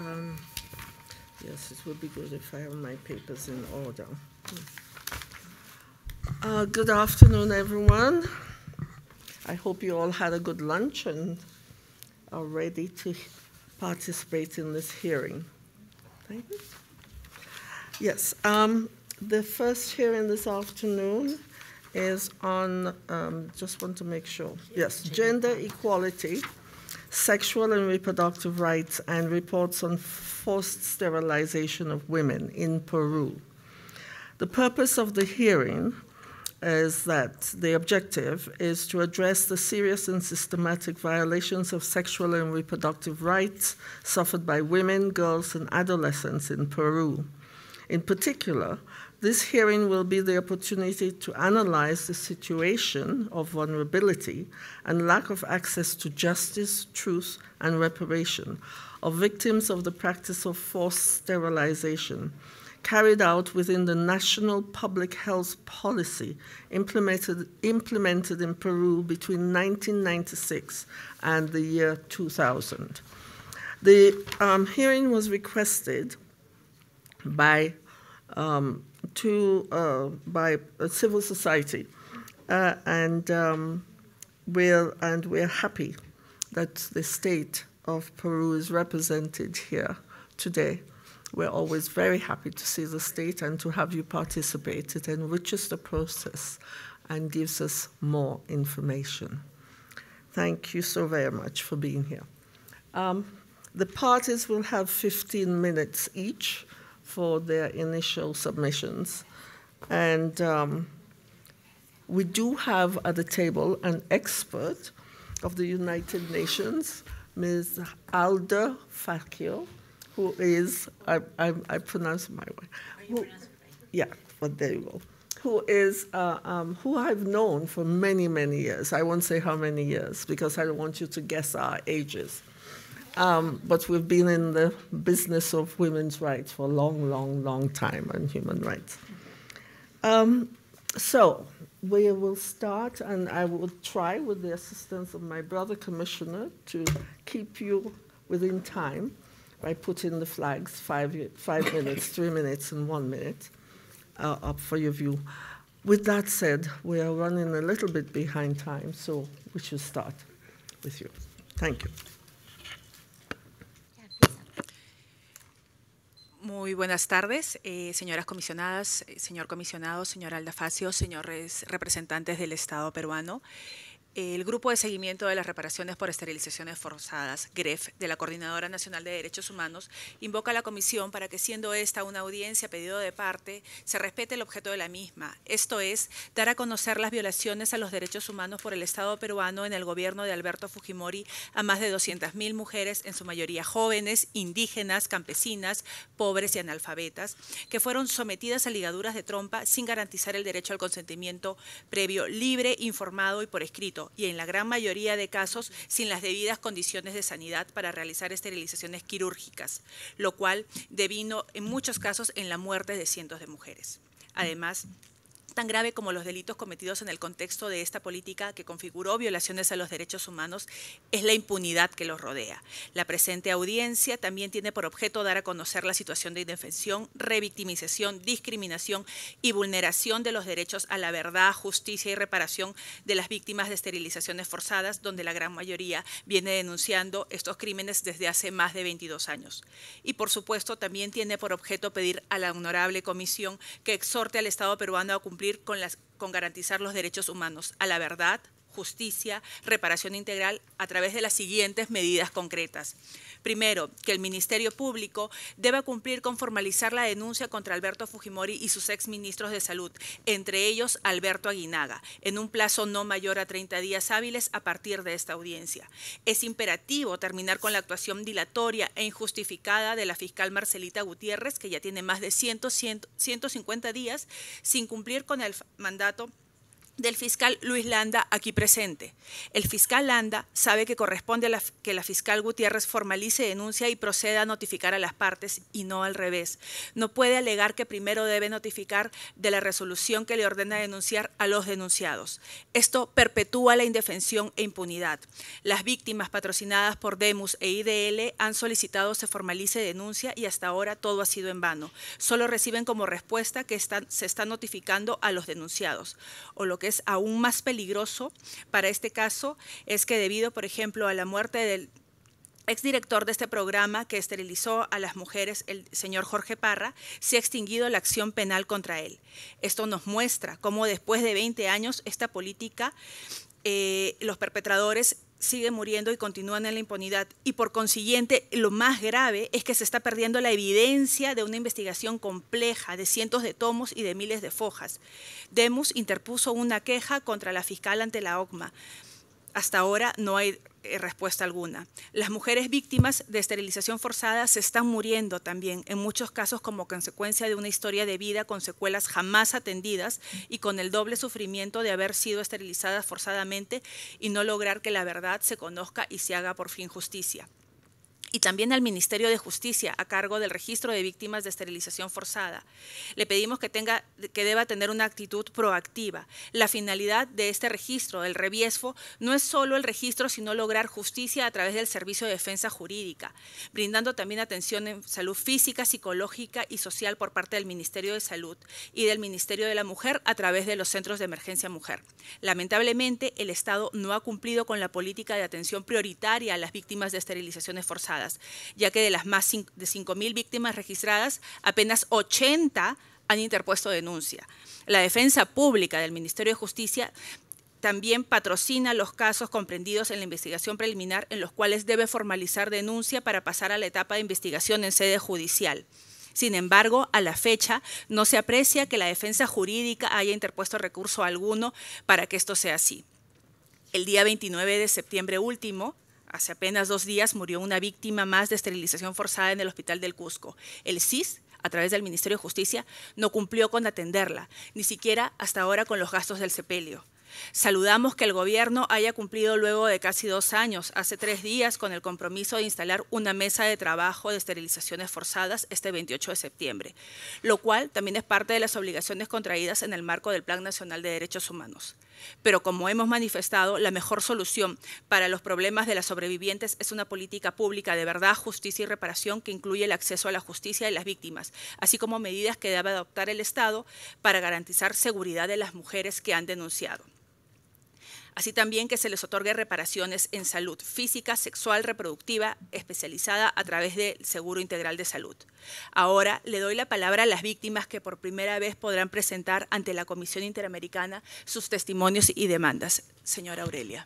Yes, it would be good if I have my papers in order. Good afternoon, everyone. I hope you all had a good lunch and are ready to participate in this hearing. Thank you. Yes, the first hearing this afternoon is on, just want to make sure, yes, gender equality, sexual and reproductive rights, and reports on forced sterilization of women in Peru. The purpose of the hearing is that the objective is to address the serious and systematic violations of sexual and reproductive rights suffered by women, girls, and adolescents in Peru. In particular, this hearing will be the opportunity to analyze the situation of vulnerability and lack of access to justice, truth, and reparation of victims of the practice of forced sterilization carried out within the national public health policy implemented in Peru between 1996 and the year 2000. The hearing was requested by civil society, and we're happy that the state of Peru is represented here today. We're always very happy to see the state and to have you participate. It enriches the process and gives us more information. Thank you so very much for being here. The parties will have 15 minutes each for their initial submissions. And we do have at the table an expert of the United Nations, Ms. Alda Facchio, who is, I pronounce it my way. Yeah, but there you go. Who is, who I've known for many, many years. I won't say how many years because I don't want you to guess our ages. But we've been in the business of women's rights for a long, long, long time and human rights. So we will start, and I will try with the assistance of my brother commissioner to keep you within time by putting the flags 5 minutes, 3 minutes, and 1 minute up for your view. With that said, we are running a little bit behind time, so we should start with you. Thank you. Muy buenas tardes, señoras comisionadas, señor comisionado, señor Alda Facchio, señores representantes del Estado peruano. El Grupo de Seguimiento de las Reparaciones por Esterilizaciones Forzadas, GREF, de la Coordinadora Nacional de Derechos Humanos, invoca a la Comisión para que, siendo esta una audiencia a pedido de parte, se respete el objeto de la misma, esto es, dar a conocer las violaciones a los derechos humanos por el Estado peruano en el gobierno de Alberto Fujimori a más de 200.000 mujeres, en su mayoría jóvenes, indígenas, campesinas, pobres y analfabetas, que fueron sometidas a ligaduras de trompa sin garantizar el derecho al consentimiento previo, libre, informado y por escrito, y en la gran mayoría de casos sin las debidas condiciones de sanidad para realizar esterilizaciones quirúrgicas, lo cual devino en muchos casos en la muerte de cientos de mujeres. Además, tan grave como los delitos cometidos en el contexto de esta política que configuró violaciones a los derechos humanos es la impunidad que los rodea. La presente audiencia también tiene por objeto dar a conocer la situación de indefensión, revictimización, discriminación y vulneración de los derechos a la verdad, justicia y reparación de las víctimas de esterilizaciones forzadas, donde la gran mayoría viene denunciando estos crímenes desde hace más de 22 años. Y por supuesto también tiene por objeto pedir a la honorable comisión que exhorte al Estado peruano a cumplir con garantizar los derechos humanos a la verdad, justicia, reparación integral a través de las siguientes medidas concretas. Primero, que el Ministerio Público deba cumplir con formalizar la denuncia contra Alberto Fujimori y sus exministros de Salud, entre ellos Alberto Aguinaga, en un plazo no mayor a 30 días hábiles a partir de esta audiencia. Es imperativo terminar con la actuación dilatoria e injustificada de la fiscal Marcelita Gutiérrez, que ya tiene más de 150 días sin cumplir con el mandato del fiscal Luis Landa aquí presente. El fiscal Landa sabe que corresponde a que la fiscal Gutiérrez formalice denuncia y proceda a notificar a las partes y no al revés. No puede alegar que primero debe notificar de la resolución que le ordena denunciar a los denunciados. Esto perpetúa la indefensión e impunidad. Las víctimas patrocinadas por Demus e IDL han solicitado se formalice denuncia y hasta ahora todo ha sido en vano. Solo reciben como respuesta que se está notificando a los denunciados. O lo que es aún más peligroso para este caso es que debido, por ejemplo, a la muerte del exdirector de este programa que esterilizó a las mujeres, el señor Jorge Parra, se ha extinguido la acción penal contra él. Esto nos muestra cómo después de 20 años esta política, los perpetradores siguen muriendo y continúan en la impunidad. Y por consiguiente, lo más grave es que se está perdiendo la evidencia de una investigación compleja de cientos de tomos y de miles de fojas. Demus interpuso una queja contra la fiscal ante la OCMA. Hasta ahora no hay respuesta alguna. Las mujeres víctimas de esterilización forzada se están muriendo también, en muchos casos como consecuencia de una historia de vida con secuelas jamás atendidas y con el doble sufrimiento de haber sido esterilizadas forzadamente y no lograr que la verdad se conozca y se haga por fin justicia. Y también al Ministerio de Justicia, a cargo del registro de víctimas de esterilización forzada. Le pedimos que deba tener una actitud proactiva. La finalidad de este registro, del Reviesfo, no es solo el registro, sino lograr justicia a través del Servicio de Defensa Jurídica, brindando también atención en salud física, psicológica y social por parte del Ministerio de Salud y del Ministerio de la Mujer a través de los centros de emergencia mujer. Lamentablemente, el Estado no ha cumplido con la política de atención prioritaria a las víctimas de esterilizaciones forzadas, ya que de las más de 5.000 víctimas registradas, apenas 80 han interpuesto denuncia. La defensa pública del Ministerio de Justicia también patrocina los casos comprendidos en la investigación preliminar en los cuales debe formalizar denuncia para pasar a la etapa de investigación en sede judicial. Sin embargo, a la fecha no se aprecia que la defensa jurídica haya interpuesto recurso alguno para que esto sea así. El día 29 de septiembre último, hace apenas 2 días, murió una víctima más de esterilización forzada en el Hospital del Cusco. El CIS, a través del Ministerio de Justicia, no cumplió con atenderla, ni siquiera hasta ahora con los gastos del sepelio. Saludamos que el gobierno haya cumplido luego de casi 2 años, hace 3 días, con el compromiso de instalar una mesa de trabajo de esterilizaciones forzadas este 28 de septiembre, lo cual también es parte de las obligaciones contraídas en el marco del Plan Nacional de Derechos Humanos. Pero como hemos manifestado, la mejor solución para los problemas de las sobrevivientes es una política pública de verdad, justicia y reparación que incluye el acceso a la justicia de las víctimas, así como medidas que debe adoptar el Estado para garantizar seguridad de las mujeres que han denunciado. Así también que se les otorgue reparaciones en salud física, sexual, reproductiva, especializada a través del Seguro Integral de Salud. Ahora le doy la palabra a las víctimas que por primera vez podrán presentar ante la Comisión Interamericana sus testimonios y demandas. Señora Aurelia.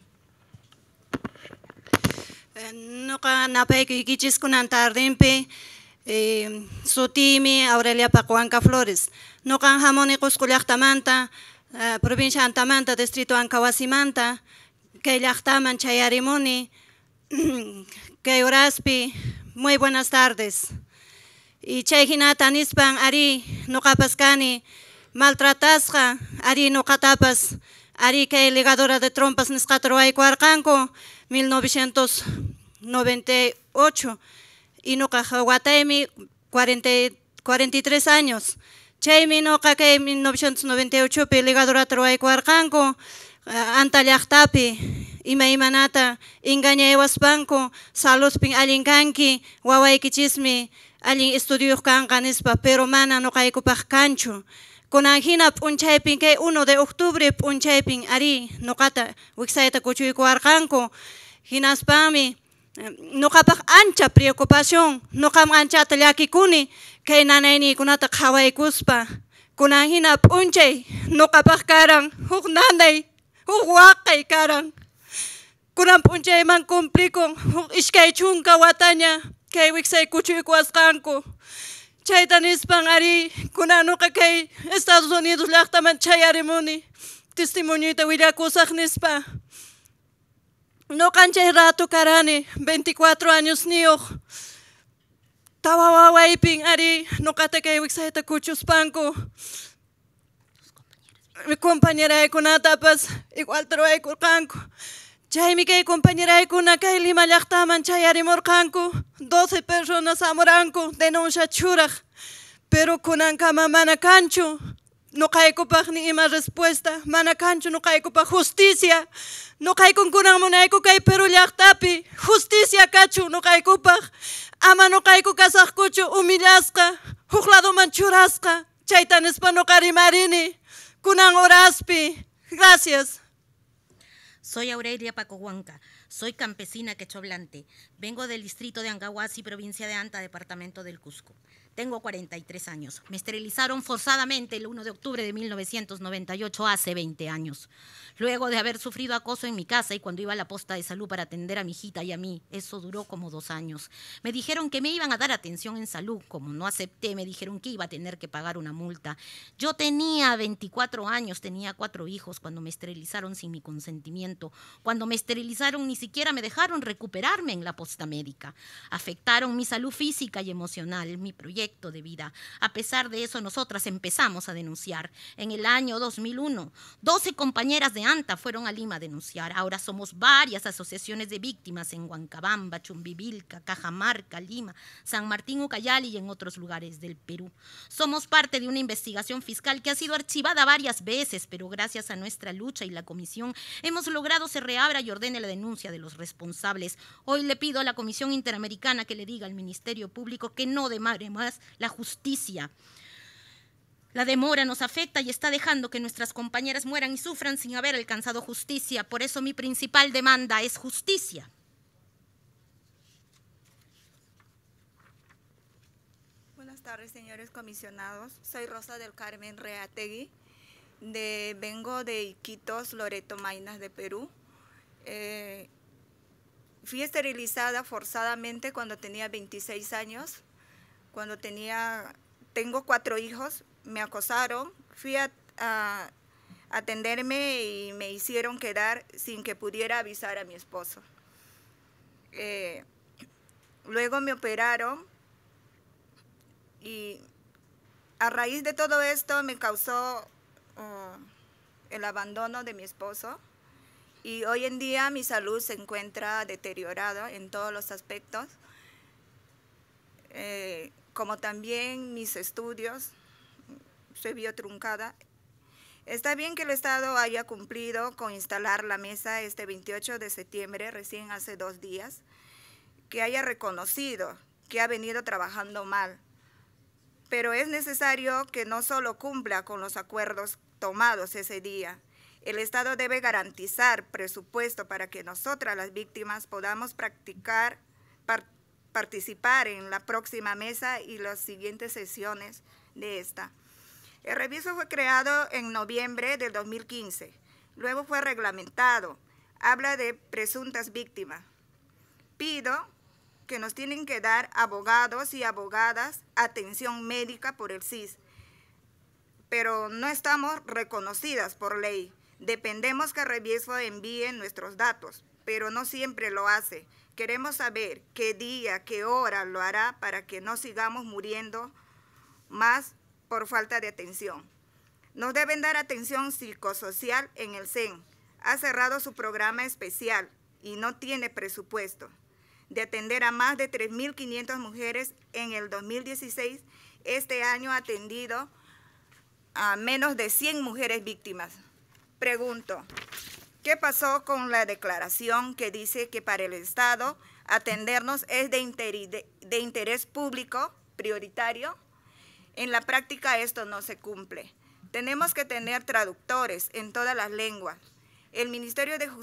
Nuka napay kunan tardimpe sutimi Aurelia Pacuanca Flores. Nuka hamoni kuskullaktamanta provincia Antamanta, distrito Ancahuasimanta, que llaqtaman chayarimuni, que Uraspi, muy buenas tardes. Y chayhinata nispan ari nuqapaskani maltratasqa, ari nuqatapas, ari que ligadora de trompas nisqata ruwaykuarqanku 1998 y nuqa wataymi 43 años. Chaymi nuqa kay 1998 pi ligadorata ruwaykuarqanku anta llaqtapi imanata engañaywaspanku saludpin allin kanki wawaykichismi allin estudios kanqa nispa pero mana nuqaykupaq kanchu kunan hina p'unchaypin kay 1 de octubre p'unchaypin ari nuqata wiksayta kuchuykuarqanku hinaspanmi nuqapaq ancha preocupación nuqam anchata llakikuni kay nanaynikunata qhawaykuspa kunan hina p'unchay nuqapaq karan huk nanay huk waqay karan kunan p'unchayman cumplикун huk ishkay chunka wataña kay wiksay kuchuykuwasqanku chayta nispan ari kunan nuqa kay Estados Unidos llaqtaman chayarimuni testimonioyta willakusaq nispa nuqanchay rato karani 24 años niyuq tawa wawaypin ari nuqata kay wiksayta kuchuspanku mi compañera kuna tapas igual troy kurkanku. Chaymi kay compañera kuna kay Lima llaqtaman chayarimurqanku. 12 personas amuranku denuncia churaq. Pero kunankama mana kanchu. Nuqaykupaq ni ima respuesta. Mana kanchu nuqaykupaq justicia. Nuqaykun kunan munayku kay Perú llaqtapi. Justicia kachu nuqaykupaq. Ama nuqayku kasaqkuchu humillasqa. Huk ladoman churasqa. Chayta nispa nuqa rimarini. Kunan horaspi. Gracias. Soy Aurelia Pacohuanca, soy campesina quechohablante. Vengo del distrito de Ancahuasi, provincia de Anta, departamento del Cusco. Tengo 43 años. Me esterilizaron forzadamente el 1 de octubre de 1998, hace 20 años. Luego de haber sufrido acoso en mi casa y cuando iba a la posta de salud para atender a mi hijita y a mí, eso duró como 2 años. Me dijeron que me iban a dar atención en salud. Como no acepté, me dijeron que iba a tener que pagar una multa. Yo tenía 24 años, tenía 4 hijos cuando me esterilizaron sin mi consentimiento. Cuando me esterilizaron ni siquiera me dejaron recuperarme en la posta médica. Afectaron mi salud física y emocional, mi proyecto de vida. A pesar de eso, nosotras empezamos a denunciar. En el año 2001, 12 compañeras de ANTA fueron a Lima a denunciar. Ahora somos varias asociaciones de víctimas en Huancabamba, Chumbivilca, Cajamarca, Lima, San Martín, Ucayali y en otros lugares del Perú. Somos parte de una investigación fiscal que ha sido archivada varias veces, pero gracias a nuestra lucha y la comisión hemos logrado se reabra y ordene la denuncia de los responsables. Hoy le pido a la Comisión Interamericana que le diga al Ministerio Público que no demore más la justicia. La demora nos afecta y está dejando que nuestras compañeras mueran y sufran sin haber alcanzado justicia. Por eso mi principal demanda es justicia. Buenas tardes, señores comisionados. Soy Rosa del Carmen Reategui. Vengo de Iquitos, Loreto, Maynas, de Perú. Fui esterilizada forzadamente cuando tenía 26 años. Tengo 4 hijos, me acosaron, fui a atenderme y me hicieron quedar sin que pudiera avisar a mi esposo. Luego me operaron y a raíz de todo esto me causó el abandono de mi esposo y hoy en día mi salud se encuentra deteriorada en todos los aspectos. Como también mis estudios, se vio truncada. Está bien que el Estado haya cumplido con instalar la mesa este 28 de septiembre, recién hace 2 días, que haya reconocido que ha venido trabajando mal, pero es necesario que no solo cumpla con los acuerdos tomados ese día. El Estado debe garantizar presupuesto para que nosotras, las víctimas, podamos participar en la próxima mesa y las siguientes sesiones de esta. El reviso fue creado en noviembre del 2015, luego fue reglamentado, habla de presuntas víctimas. Pido que nos tienen que dar abogados y abogadas atención médica por el SIS, pero no estamos reconocidas por ley. Dependemos que Reviso envíe nuestros datos, pero no siempre lo hace. Queremos saber qué día, qué hora lo hará para que no sigamos muriendo más por falta de atención. Nos deben dar atención psicosocial en el CEN. Ha cerrado su programa especial y no tiene presupuesto. De atender a más de 3.500 mujeres en el 2016, este año ha atendido a menos de 100 mujeres víctimas. Pregunto, ¿qué pasó con la declaración que dice que para el Estado atendernos es de interés público prioritario? En la práctica esto no se cumple. Tenemos que tener traductores en todas las lenguas. El Ministerio de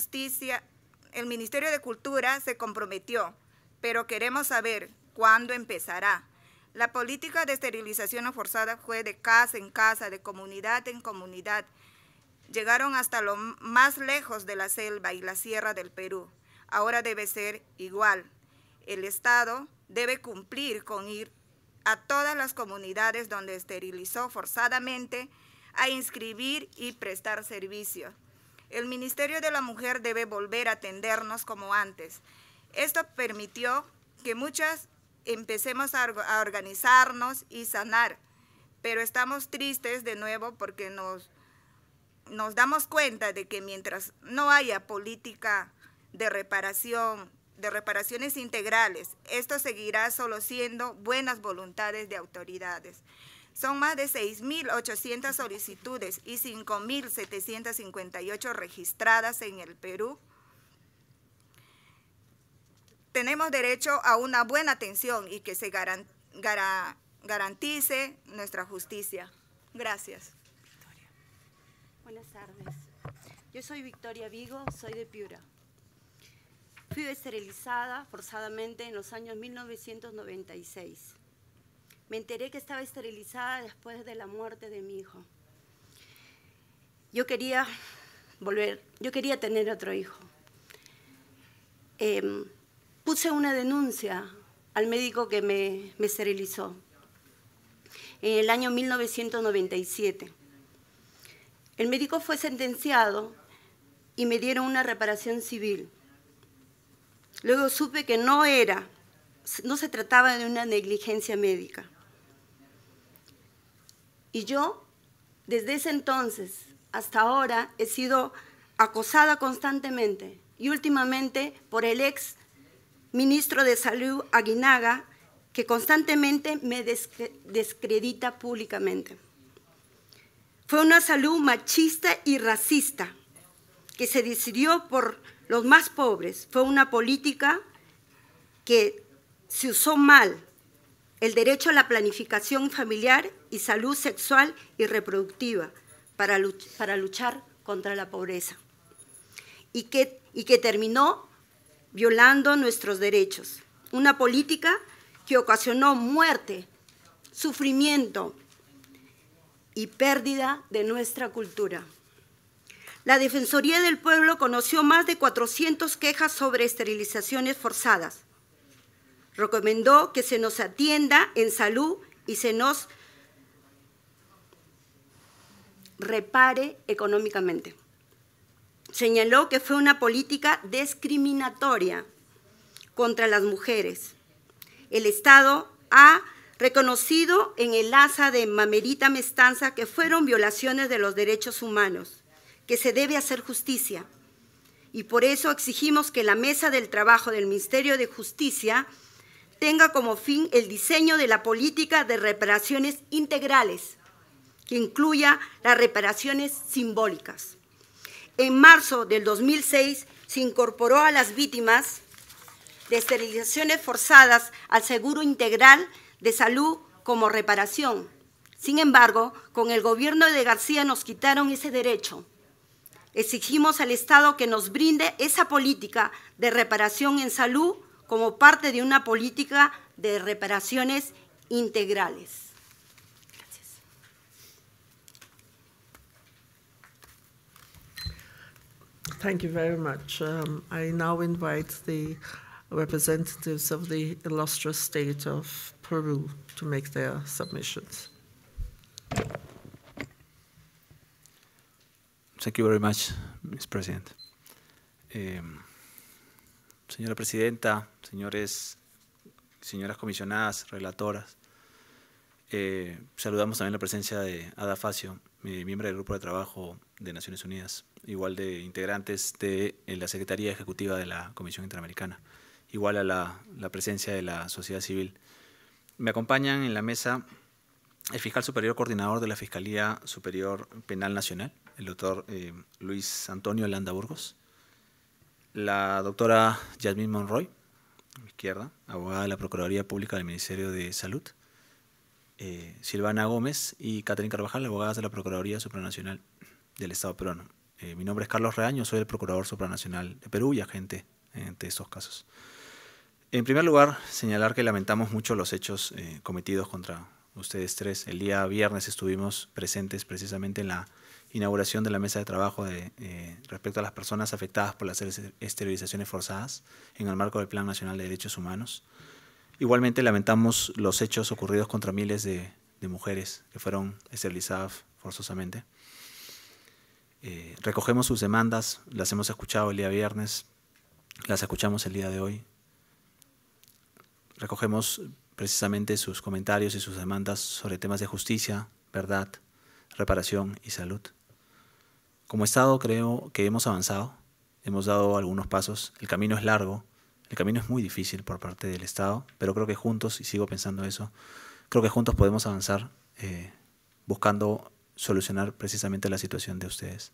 Cultura se comprometió, pero queremos saber cuándo empezará. La política de esterilización forzada fue de casa en casa, de comunidad en comunidad. Llegaron hasta lo más lejos de la selva y la sierra del Perú. Ahora debe ser igual. El Estado debe cumplir con ir a todas las comunidades donde esterilizó forzadamente a inscribir y prestar servicio. El Ministerio de la Mujer debe volver a atendernos como antes. Esto permitió que muchas empecemos a organizarnos y sanar, pero estamos tristes de nuevo porque nos nos damos cuenta de que mientras no haya política de reparaciones integrales, esto seguirá solo siendo buenas voluntades de autoridades. Son más de 6.800 solicitudes y 5.758 registradas en el Perú. Tenemos derecho a una buena atención y que se garantice nuestra justicia. Gracias. Buenas tardes. Yo soy Victoria Vigo, soy de Piura. Fui esterilizada forzadamente en los años 1996. Me enteré que estaba esterilizada después de la muerte de mi hijo. Yo quería tener otro hijo. Puse una denuncia al médico que me esterilizó en el año 1997. El médico fue sentenciado y me dieron una reparación civil. Luego supe que no se trataba de una negligencia médica. Y yo, desde ese entonces hasta ahora, he sido acosada constantemente y últimamente por el ex ministro de Salud, Aguinaga, que constantemente me descredita públicamente. Fue una salud machista y racista que se decidió por los más pobres. Fue una política que se usó mal el derecho a la planificación familiar y salud sexual y reproductiva para luchar contra la pobreza y que terminó violando nuestros derechos. Una política que ocasionó muerte, sufrimiento y pérdida de nuestra cultura. La Defensoría del Pueblo conoció más de 400 quejas sobre esterilizaciones forzadas. Recomendó que se nos atienda en salud y se nos repare económicamente. Señaló que fue una política discriminatoria contra las mujeres. El Estado ha reconocido en el asa de Mamerita Mestanza que fueron violaciones de los derechos humanos, que se debe hacer justicia. Y por eso exigimos que la mesa del trabajo del Ministerio de Justicia tenga como fin el diseño de la política de reparaciones integrales, que incluya las reparaciones simbólicas. En marzo del 2006 se incorporó a las víctimas de esterilizaciones forzadas al Seguro Integral de Salud como reparación. Sin embargo, con el gobierno de García nos quitaron ese derecho. Exigimos al Estado que nos brinde esa política de reparación en salud como parte de una política de reparaciones integrales. Thank you very much. I now invite the representatives of the illustrious state of Peru to make their submissions. Thank you very much, Ms. President. Señora Presidenta, señoras comisionadas, relatoras, saludamos también la presencia de Ada Facio, miembro del Grupo de Trabajo de Naciones Unidas, igual de integrantes de la Secretaría Ejecutiva de la Comisión Interamericana, igual a la presencia de la sociedad civil. Me acompañan en la mesa el fiscal superior coordinador de la Fiscalía Superior Penal Nacional, el doctor Luis Antonio Landa Burgos, la doctora Yasmín Monroy, a mi izquierda, abogada de la Procuraduría Pública del Ministerio de Salud, Silvana Gómez y Catherine Carvajal, abogadas de la Procuraduría Supranacional del Estado peruano. Mi nombre es Carlos Reaño, soy el Procurador Supranacional de Perú y agente de estos casos. En primer lugar, señalar que lamentamos mucho los hechos cometidos contra ustedes tres. El día viernes estuvimos presentes precisamente en la inauguración de la mesa de trabajo respecto a las personas afectadas por las esterilizaciones forzadas en el marco del Plan Nacional de Derechos Humanos. Igualmente lamentamos los hechos ocurridos contra miles de mujeres que fueron esterilizadas forzosamente. Recogemos sus demandas, las hemos escuchado el día viernes, las escuchamos el día de hoy. Recogemos precisamente sus comentarios y sus demandas sobre temas de justicia, verdad, reparación y salud. Como Estado creo que hemos avanzado, hemos dado algunos pasos, el camino es largo, el camino es muy difícil por parte del Estado, pero creo que juntos, y sigo pensando eso, creo que juntos podemos avanzar buscando solucionar precisamente la situación de ustedes.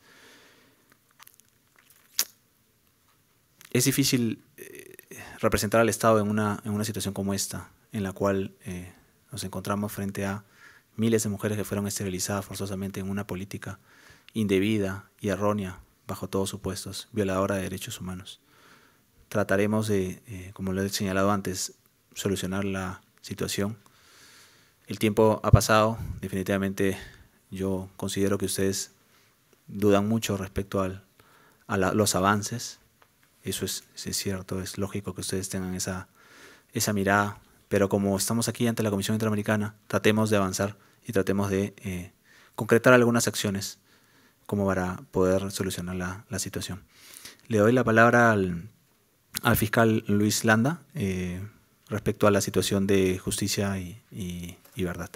Es difícil representar al Estado en una situación como esta, en la cual nos encontramos frente a miles de mujeres que fueron esterilizadas forzosamente en una política indebida y errónea, bajo todos supuestos, violadora de derechos humanos. Trataremos de, como lo he señalado antes, solucionar la situación. El tiempo ha pasado, definitivamente yo considero que ustedes dudan mucho respecto a los avances. Eso es cierto, es lógico que ustedes tengan esa mirada, pero como estamos aquí ante la Comisión Interamericana, tratemos de avanzar y tratemos de concretar algunas acciones como para poder solucionar la situación. Le doy la palabra al fiscal Luis Landa respecto a la situación de justicia y verdad.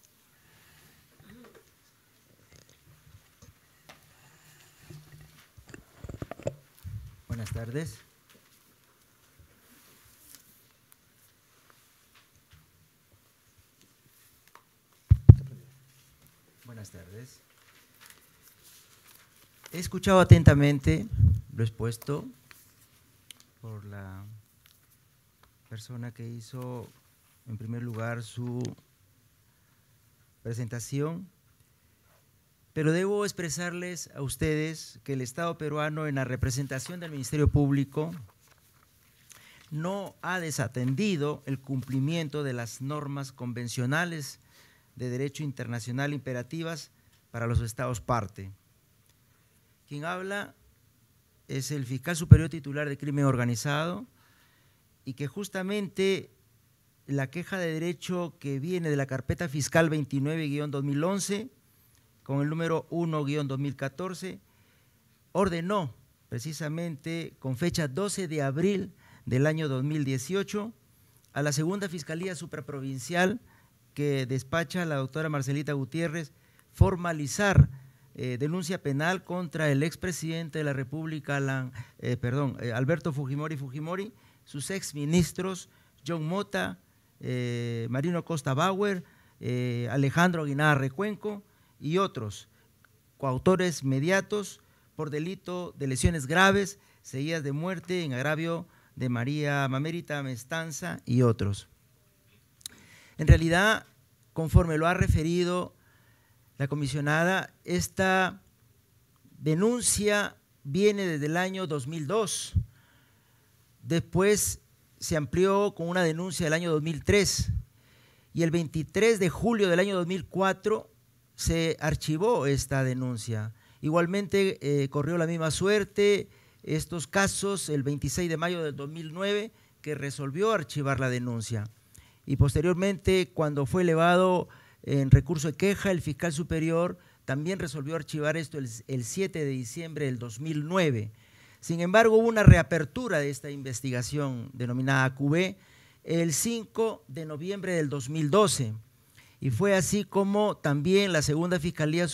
Buenas tardes. Buenas tardes. He escuchado atentamente lo expuesto por la persona que hizo en primer lugar su presentación, pero debo expresarles a ustedes que el Estado peruano, en la representación del Ministerio Público, no ha desatendido el cumplimiento de las normas convencionales de derecho internacional imperativas para los Estados parte. Quien habla es el fiscal superior titular de crimen organizado, y que justamente la queja de derecho que viene de la carpeta fiscal 29-2011, con el número 1-2014, ordenó precisamente con fecha 12 de abril del año 2018 a la segunda Fiscalía Supraprovincial que despacha la doctora Marcelita Gutiérrez formalizar denuncia penal contra el expresidente de la República, Alberto Fujimori, sus exministros John Mota, Marino Costa Bauer, Alejandro Aguinaga Recuenco y otros coautores mediatos por delito de lesiones graves, seguidas de muerte en agravio de María Mamérita Mestanza y otros. En realidad, conforme lo ha referido la comisionada, esta denuncia viene desde el año 2002, después se amplió con una denuncia del año 2003 y el 23 de julio del año 2004 se archivó esta denuncia. Igualmente corrió la misma suerte estos casos el 26 de mayo del 2009, que resolvió archivar la denuncia. Y posteriormente, cuando fue elevado en recurso de queja, el fiscal superior también resolvió archivar esto el 7 de diciembre del 2009. Sin embargo, hubo una reapertura de esta investigación denominada QB el 5 de noviembre del 2012. Y fue así como también la segunda Fiscalía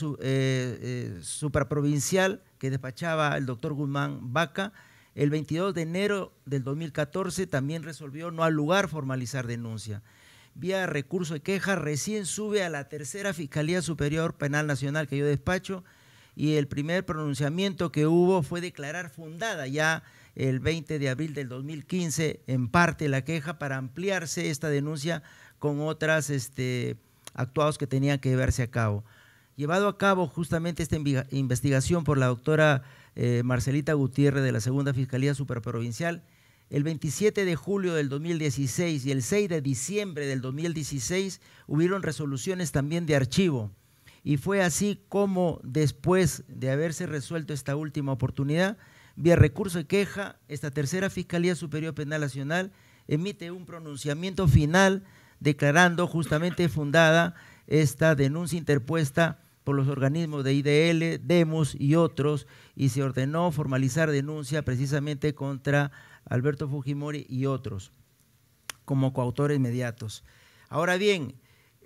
Supraprovincial que despachaba el doctor Guzmán Vaca, el 22 de enero del 2014 también resolvió no al lugar formalizar denuncia. Vía recurso de queja recién sube a la tercera Fiscalía Superior Penal Nacional que yo despacho, y el primer pronunciamiento que hubo fue declarar fundada ya el 20 de abril del 2015 en parte la queja para ampliarse esta denuncia con otras actuados que tenían que llevarse a cabo. Llevado a cabo justamente esta investigación por la doctora Marcelita Gutiérrez de la segunda Fiscalía Superprovincial, el 27 de julio del 2016 y el 6 de diciembre del 2016 hubieron resoluciones también de archivo, y fue así como después de haberse resuelto esta última oportunidad, vía recurso de queja, esta tercera Fiscalía Superior Penal Nacional emite un pronunciamiento final declarando justamente fundada esta denuncia interpuesta por los organismos de IDL, DEMUS y otros, y se ordenó formalizar denuncia precisamente contra Alberto Fujimori y otros como coautores inmediatos. Ahora bien,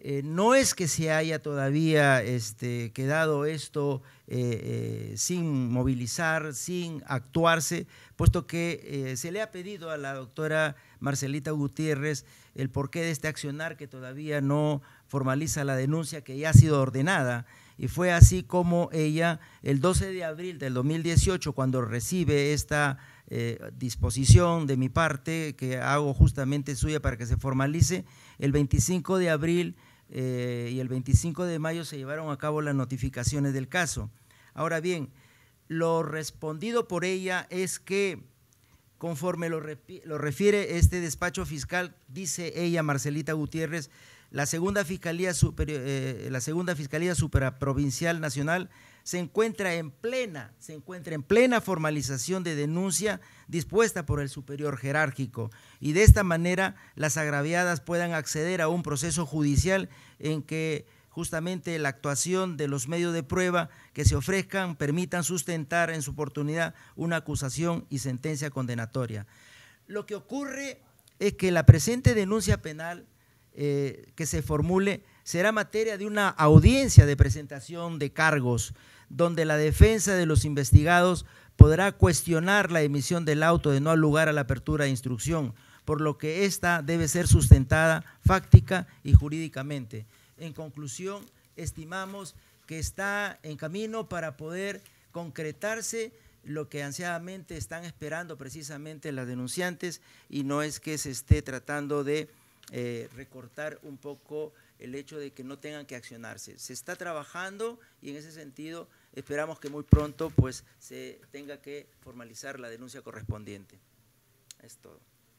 no es que se haya todavía quedado esto sin movilizar, sin actuarse, puesto que se le ha pedido a la doctora Marcelita Gutiérrez el porqué de este accionar que todavía no formaliza la denuncia que ya ha sido ordenada. Y fue así como ella, el 12 de abril del 2018, cuando recibe esta disposición de mi parte, que hago justamente suya para que se formalice, el 25 de abril y el 25 de mayo se llevaron a cabo las notificaciones del caso. Ahora bien, lo respondido por ella es que, conforme lo refiere este despacho fiscal, dice ella, Marcelita Gutiérrez, la segunda Fiscalía Supraprovincial Nacional se encuentra en plena formalización de denuncia dispuesta por el superior jerárquico, y de esta manera las agraviadas puedan acceder a un proceso judicial en que justamente la actuación de los medios de prueba que se ofrezcan permitan sustentar en su oportunidad una acusación y sentencia condenatoria. Lo que ocurre es que la presente denuncia penal que se formule será materia de una audiencia de presentación de cargos, donde la defensa de los investigados podrá cuestionar la emisión del auto de no lugar a la apertura de instrucción, por lo que ésta debe ser sustentada fáctica y jurídicamente. En conclusión, estimamos que está en camino para poder concretarse lo que ansiadamente están esperando precisamente las denunciantes, y no es que se esté tratando de recortar un poco el hecho de que no tengan que accionarse. Se está trabajando y en ese sentido esperamos que muy pronto pues se tenga que formalizar la denuncia correspondiente. Es todo.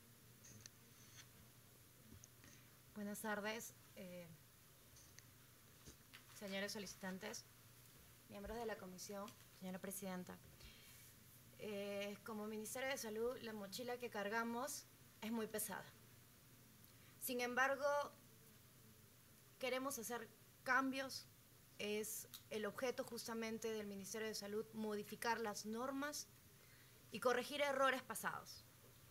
Buenas tardes, señores solicitantes, miembros de la comisión, señora presidenta. Como Ministerio de Salud, la mochila que cargamos es muy pesada. Sin embargo, queremos hacer cambios. Es el objeto justamente del Ministerio de Salud modificar las normas y corregir errores pasados.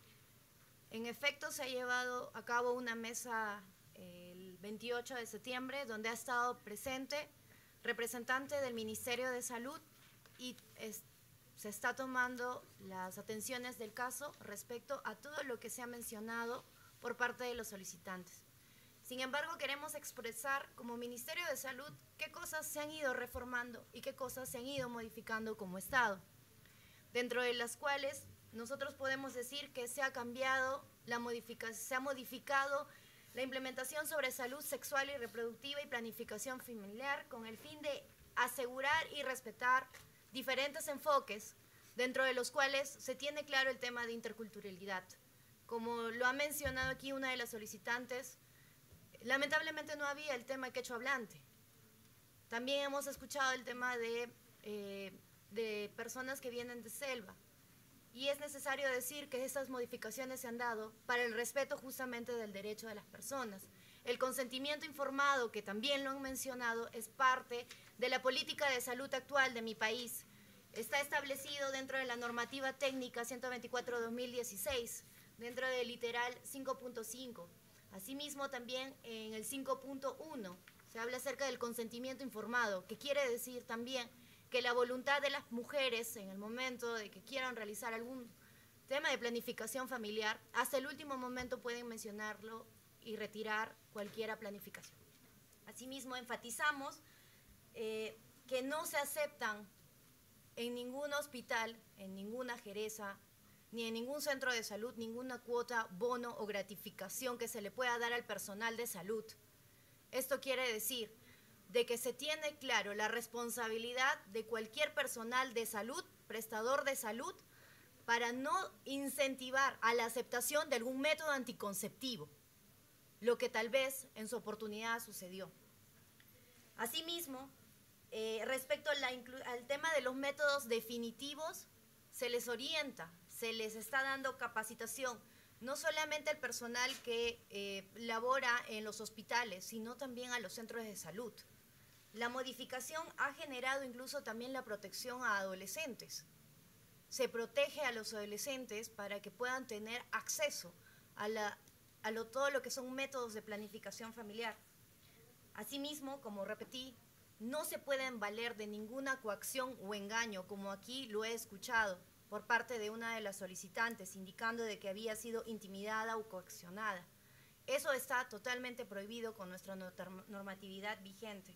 En efecto, se ha llevado a cabo una mesa el 28 de septiembre donde ha estado presente representante del Ministerio de Salud y se está tomando las atenciones del caso respecto a todo lo que se ha mencionado por parte de los solicitantes. Sin embargo, queremos expresar como Ministerio de Salud qué cosas se han ido reformando y qué cosas se han ido modificando como Estado, dentro de las cuales nosotros podemos decir que se ha cambiado, se ha modificado la implementación sobre salud sexual y reproductiva y planificación familiar con el fin de asegurar y respetar diferentes enfoques, dentro de los cuales se tiene claro el tema de interculturalidad. Como lo ha mencionado aquí una de las solicitantes, lamentablemente no había el tema quechua hablante. También hemos escuchado el tema de personas que vienen de selva. Y es necesario decir que estas modificaciones se han dado para el respeto justamente del derecho de las personas. El consentimiento informado, que también lo han mencionado, es parte de la política de salud actual de mi país. Está establecido dentro de la normativa técnica 124/2016, dentro del literal 5.5. Asimismo, también en el 5.1 se habla acerca del consentimiento informado, que quiere decir también que la voluntad de las mujeres en el momento de que quieran realizar algún tema de planificación familiar, hasta el último momento pueden mencionarlo y retirar cualquier planificación. Asimismo, enfatizamos que no se aceptan en ningún hospital, en ninguna jereza, ni en ningún centro de salud, ninguna cuota, bono o gratificación que se le pueda dar al personal de salud. Esto quiere decir de que se tiene claro la responsabilidad de cualquier personal de salud, prestador de salud, para no incentivar a la aceptación de algún método anticonceptivo, lo que tal vez en su oportunidad sucedió. Asimismo, respecto al tema de los métodos definitivos, se les orienta, se les está dando capacitación, no solamente al personal que labora en los hospitales, sino también a los centros de salud. La modificación ha generado incluso también la protección a adolescentes. Se protege a los adolescentes para que puedan tener acceso a todo lo que son métodos de planificación familiar. Asimismo, como repetí, no se pueden valer de ninguna coacción o engaño, como aquí lo he escuchado por parte de una de las solicitantes, indicando de que había sido intimidada o coaccionada. Eso está totalmente prohibido con nuestra normatividad vigente.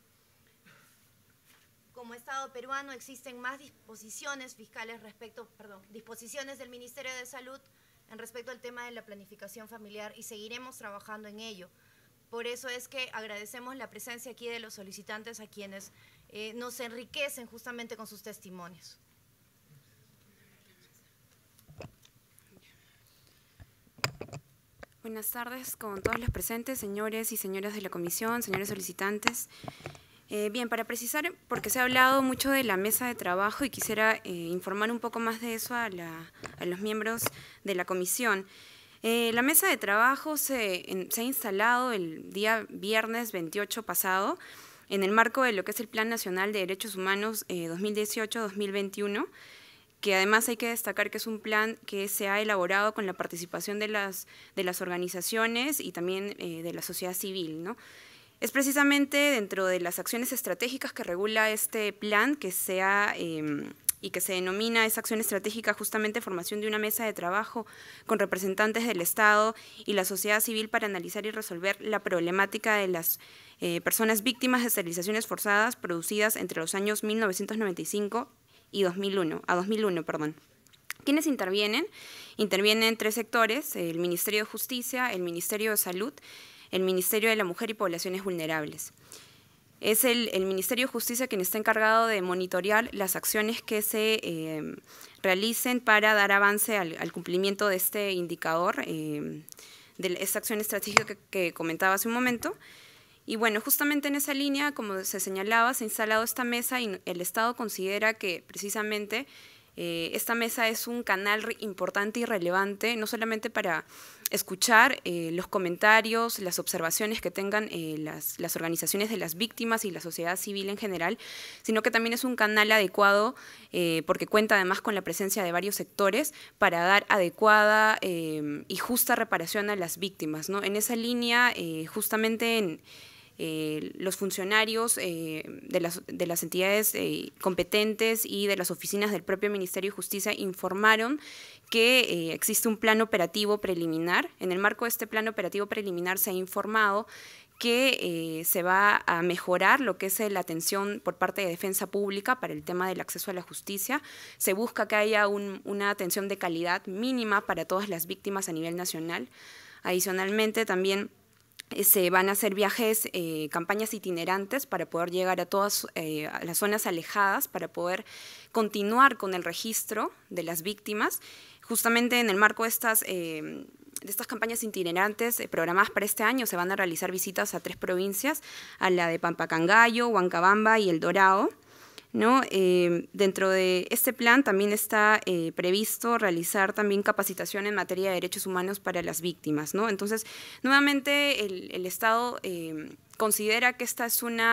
Como Estado peruano existen más disposiciones fiscales disposiciones del Ministerio de Salud en respecto al tema de la planificación familiar y seguiremos trabajando en ello. Por eso es que agradecemos la presencia aquí de los solicitantes a quienes nos enriquecen justamente con sus testimonios. Buenas tardes con todos los presentes, señores y señoras de la comisión, señores solicitantes. Bien, para precisar, porque se ha hablado mucho de la mesa de trabajo y quisiera informar un poco más de eso a los miembros de la comisión. La mesa de trabajo se ha instalado el día viernes 28 pasado en el marco de lo que es el Plan Nacional de Derechos Humanos 2018-2021, que además hay que destacar que es un plan que se ha elaborado con la participación de las organizaciones y también de la sociedad civil, ¿no? Es precisamente dentro de las acciones estratégicas que regula este plan que y que se denomina esa acción estratégica justamente formación de una mesa de trabajo con representantes del Estado y la sociedad civil para analizar y resolver la problemática de las personas víctimas de esterilizaciones forzadas producidas entre los años 1995 y 2001. ¿Quiénes intervienen? Intervienen 3 sectores: el Ministerio de Justicia, el Ministerio de Salud, el Ministerio de la Mujer y Poblaciones Vulnerables. Es el Ministerio de Justicia quien está encargado de monitorear las acciones que se realicen para dar avance al cumplimiento de este indicador, de esta acción estratégica que comentaba hace un momento. Y bueno, justamente en esa línea, como se señalaba, se ha instalado esta mesa y el Estado considera que precisamente esta mesa es un canal importante y relevante, no solamente para escuchar los comentarios, las observaciones que tengan las organizaciones de las víctimas y la sociedad civil en general, sino que también es un canal adecuado porque cuenta además con la presencia de varios sectores para dar adecuada y justa reparación a las víctimas, ¿no? En esa línea, justamente los funcionarios de las entidades competentes y de las oficinas del propio Ministerio de Justicia informaron que existe un plan operativo preliminar. En el marco de este plan operativo preliminar se ha informado que se va a mejorar lo que es la atención por parte de Defensa Pública para el tema del acceso a la justicia. Se busca que haya una atención de calidad mínima para todas las víctimas a nivel nacional. Adicionalmente, también se van a hacer viajes, campañas itinerantes para poder llegar a todas a las zonas alejadas, para poder continuar con el registro de las víctimas. Justamente en el marco de estas campañas itinerantes programadas para este año se van a realizar visitas a 3 provincias, a la de Pampacangayo, Huancabamba y El Dorado, ¿no? Dentro de este plan también está previsto realizar también capacitación en materia de derechos humanos para las víctimas, ¿no? Entonces, nuevamente el Estado considera que esta es un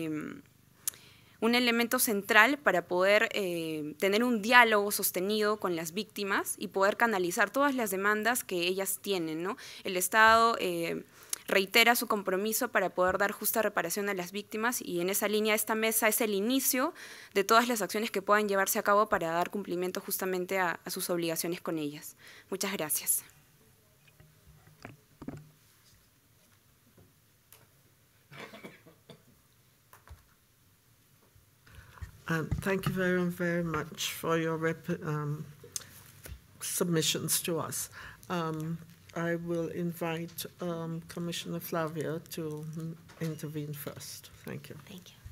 elemento central para poder tener un diálogo sostenido con las víctimas y poder canalizar todas las demandas que ellas tienen, ¿no? El Estado reitera su compromiso para poder dar justa reparación a las víctimas y en esa línea esta mesa es el inicio de todas las acciones que puedan llevarse a cabo para dar cumplimiento justamente a sus obligaciones con ellas. Muchas gracias. Thank you very much for your submissions to us. I will invite Commissioner Flavia to intervene first. Thank you. Thank you.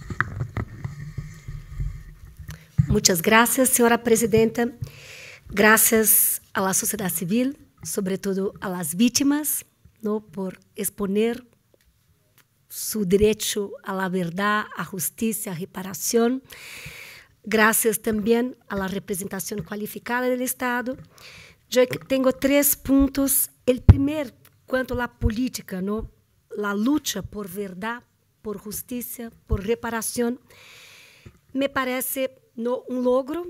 Muchas gracias, señora presidenta. Gracias a la sociedad civil, sobre todo a las víctimas, ¿no? Por exponer su derecho a la verdad, a justicia, a reparación. Gracias también a la representación cualificada del Estado. Yo tengo 3 puntos. El primer, cuanto a la política, ¿no? La lucha por verdad, por justicia, por reparación, me parece no un logro,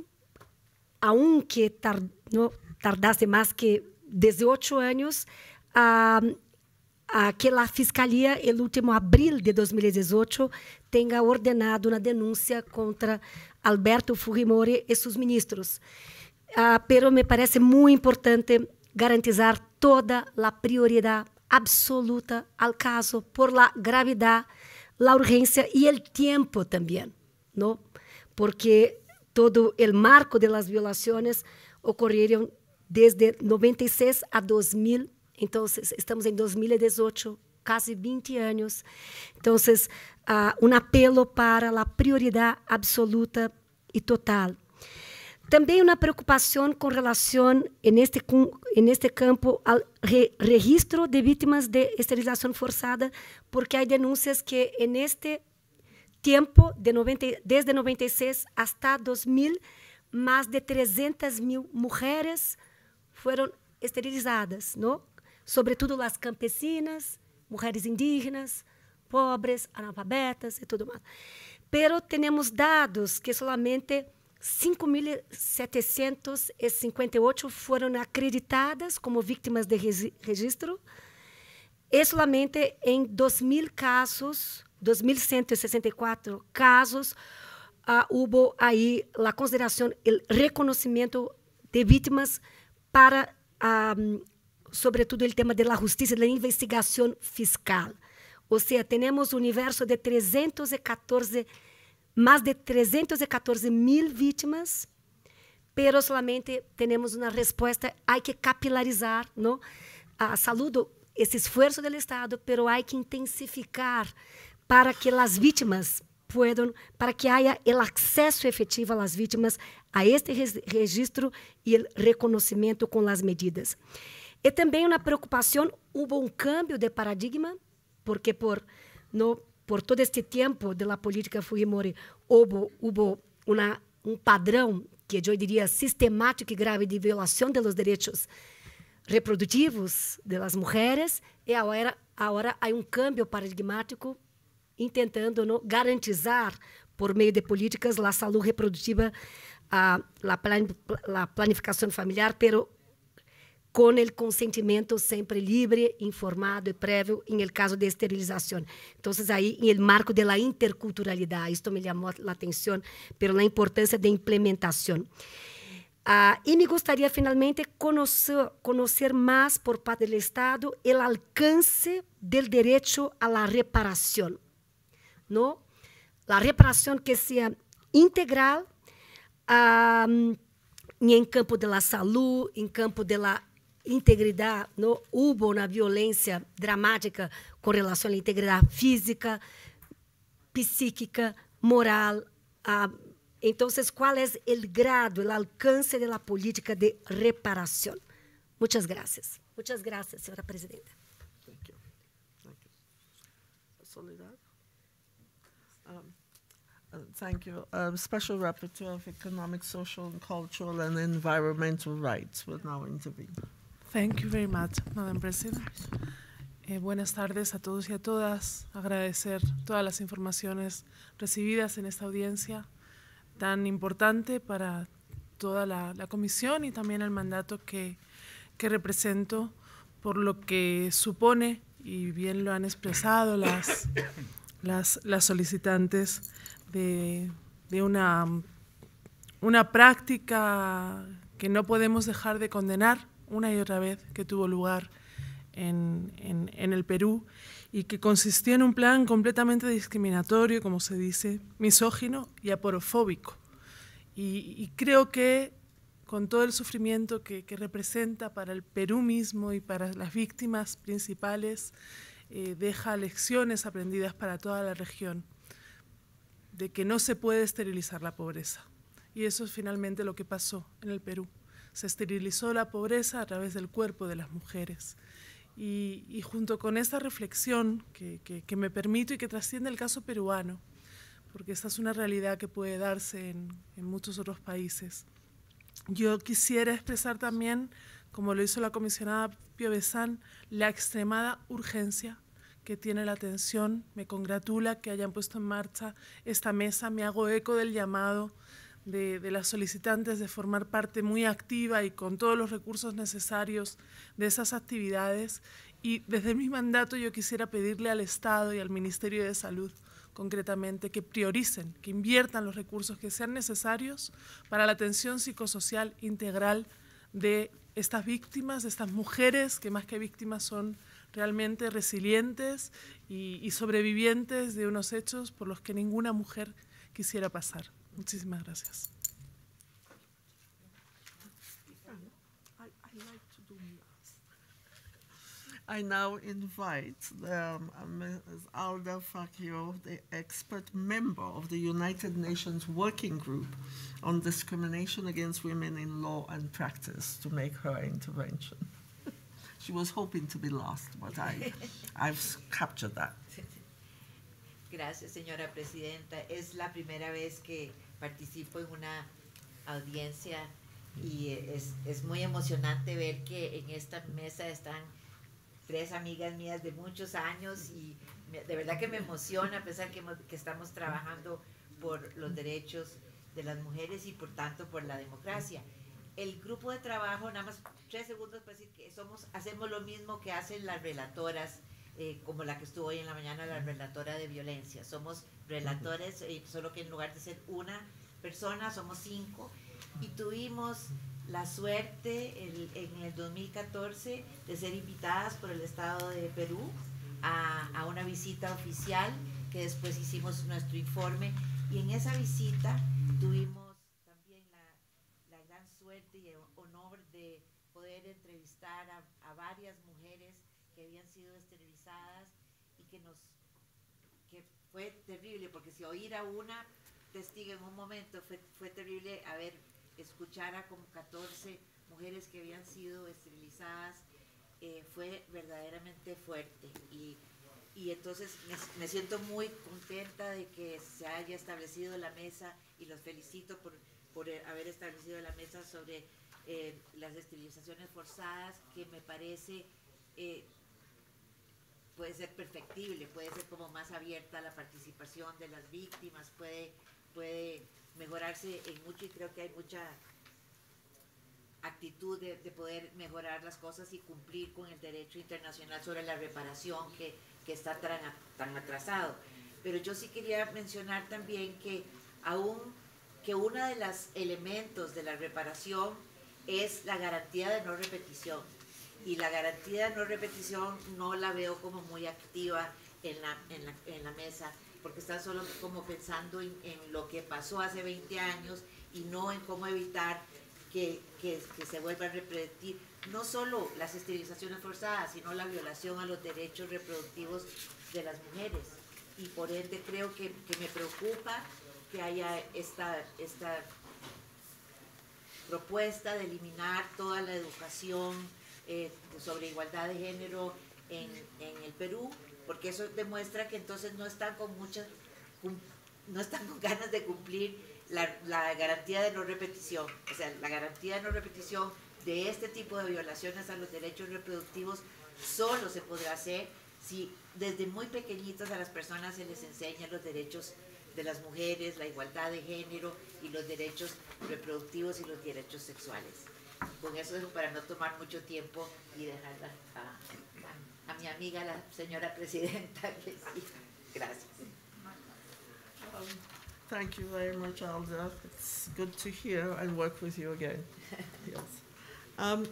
aunque no tardase más que 18 años. que a Fiscalía, el último abril de 2018, tenha ordenado uma denúncia contra Alberto Fujimori e seus ministros. Pero me parece muito importante garantizar toda a prioridade absoluta ao caso por la gravidade, la urgência e o tempo também, ¿no? Porque todo o marco de las violaciones ocorreram desde 96 a 2000. Então, estamos em 2018, quase 20 anos. Então, apelo para a prioridade absoluta e total. Também uma preocupação com relação, neste campo, ao registro de vítimas de esterilização forçada, porque há denúncias que, neste tempo, desde 96 até 2000, mais de 300.000 mulheres foram esterilizadas, não? Sobretudo as campesinas, mulheres indígenas, pobres, analfabetas e tudo mais. Pero temos dados que solamente 5.758 foram acreditadas como vítimas de registro e solamente em 2.000 casos, 2.164 casos, houve aí a consideração, o reconhecimento de vítimas para sobretudo o tema da justiça, da investigação fiscal. Ou seja, temos um universo de mais de 314.000 vítimas, pero solamente temos uma resposta, há que capilarizar, não? Saludo esse esforço do Estado, pero há que intensificar para que as vítimas puedan, para que haya el acceso efetivo a las vítimas a este registro y el reconocimiento con las medidas. E também uma preocupação, houve cambio de paradigma, porque por todo este tempo de la política Fujimori houve padrão, que eu diria sistemático e grave, de violação de los direitos reprodutivos de las mujeres, e agora há cambio paradigmático, intentando garantizar, por meio de políticas, a saúde reprodutiva, a planificação familiar, pero com o consentimento sempre livre, informado e prévio, em el caso de esterilização. Então, aí, em el marco de la interculturalidade, isto me chamou a atenção, pero a importância de implementação. E me gostaria, finalmente, conhecer mais, por parte do Estado, o alcance do direito à la reparação. ¿No? La reparación que sea integral en campo de la salud, en campo de la integridad, ¿no? Hubo una violencia dramática con relación a la integridad física, psíquica, moral. Entonces, ¿cuál es el grado, el alcance de la política de reparación? Muchas gracias. Muchas gracias, señora presidenta. Thank you. Thank you. Soledad? Thank you. Special Rapporteur of Economic, Social, and Cultural and Environmental Rights will now intervene. Thank you very much, Madam President. Buenas tardes a todos y a todas. Agradecer todas las informaciones recibidas en esta audiencia tan importante para toda la comisión y también el mandato que represento, por lo que supone, y bien lo han expresado las solicitantes, de una práctica que no podemos dejar de condenar una y otra vez, que tuvo lugar en el Perú y que consistió en un plan completamente discriminatorio, como se dice, misógino y aporofóbico. Y creo que con todo el sufrimiento que representa para el Perú mismo y para las víctimas principales, deja lecciones aprendidas para toda la región, de que no se puede esterilizar la pobreza. Y eso es finalmente lo que pasó en el Perú. Se esterilizó la pobreza a través del cuerpo de las mujeres. Y junto con esta reflexión que me permito y que trasciende el caso peruano, porque esta es una realidad que puede darse en muchos otros países, yo quisiera expresar también, como lo hizo la comisionada Pío Besán, la extremada urgencia que tiene la atención. Me congratula que hayan puesto en marcha esta mesa. Me hago eco del llamado de las solicitantes de formar parte muy activa y con todos los recursos necesarios de esas actividades, Y desde mi mandato yo quisiera pedirle al Estado y al Ministerio de Salud concretamente que prioricen, que inviertan los recursos que sean necesarios para la atención psicosocial integral de estas víctimas, de estas mujeres que más que víctimas son realmente resilientes y sobrevivientes de unos hechos por los que ninguna mujer quisiera pasar. Muchísimas gracias. I now invite Ms. Alda Facchio, the expert member of the United Nations Working Group on Discrimination Against Women in Law and Practice, to make her intervention. She was hoping to be last, but I've captured that. Gracias, señora presidenta. Es la primera vez que participo en una audiencia y es muy emocionante ver que en esta mesa están 3 amigas mías de muchos años y de verdad que me emociona pensar que estamos trabajando por los derechos de las mujeres y por tanto por la democracia. El grupo de trabajo, nada más 3 segundos para decir que hacemos lo mismo que hacen las relatoras, como la que estuvo hoy en la mañana, la relatora de violencia. Somos relatores, solo que en lugar de ser una persona, somos 5, y tuvimos la suerte en el 2014 de ser invitadas por el Estado de Perú a una visita oficial, que después hicimos nuestro informe, y en esa visita tuvimos también la gran suerte y el honor de poder entrevistar a varias mujeres que habían sido esterilizadas y que fue terrible, porque si oír a una testigo en un momento fue terrible escuchar a como 14 mujeres que habían sido esterilizadas, fue verdaderamente fuerte y entonces me siento muy contenta de que se haya establecido la mesa y los felicito por haber establecido la mesa sobre las esterilizaciones forzadas, que me parece puede ser perfectible, puede ser como más abierta la participación de las víctimas, puede mejorarse en mucho, y creo que hay mucha actitud de poder mejorar las cosas y cumplir con el derecho internacional sobre la reparación que está tan atrasado. Pero yo sí quería mencionar también que uno de los elementos de la reparación es la garantía de no repetición, y la garantía de no repetición no la veo como muy activa en la mesa, porque están solo como pensando en lo que pasó hace 20 años y no en cómo evitar que se vuelva a repetir no solo las esterilizaciones forzadas, sino la violación a los derechos reproductivos de las mujeres. Y por ende creo que me preocupa que haya esta propuesta de eliminar toda la educación sobre igualdad de género en el Perú, porque eso demuestra que entonces no están con ganas de cumplir la garantía de no repetición. O sea, la garantía de no repetición de este tipo de violaciones a los derechos reproductivos solo se podrá hacer si desde muy pequeñitas a las personas se les enseñan los derechos de las mujeres, la igualdad de género y los derechos reproductivos y los derechos sexuales. Con eso dejo para no tomar mucho tiempo y dejar a mi amiga, la señora presidenta, que sí. Gracias. Thank you very much, Alda. It's good to hear and work with you again. Yes.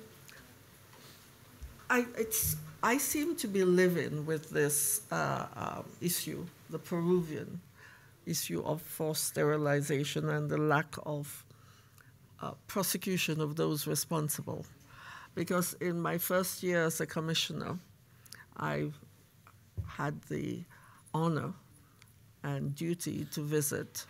I seem to be living with this issue, the Peruvian issue of forced sterilization and the lack of prosecution of those responsible. Because in my first year as a commissioner, I had the honor and duty to visit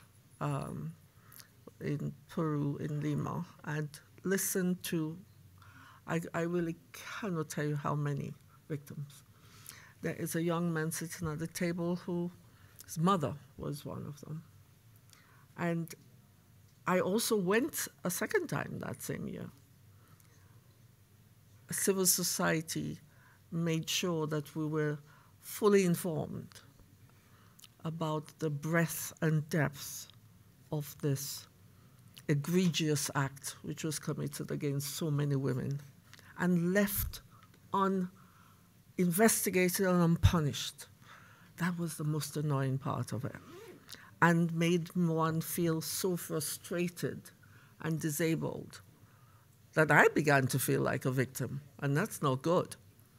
in Peru, in Lima, and listen to, I really cannot tell you how many victims. There is a young man sitting at the table his mother was one of them. And I also went a second time that same year. Civil society made sure that we were fully informed about the breadth and depth of this egregious act which was committed against so many women and left investigated and unpunished. That was the most annoying part of it, and made one feel so frustrated and disabled that I began to feel like a victim, and that's not good.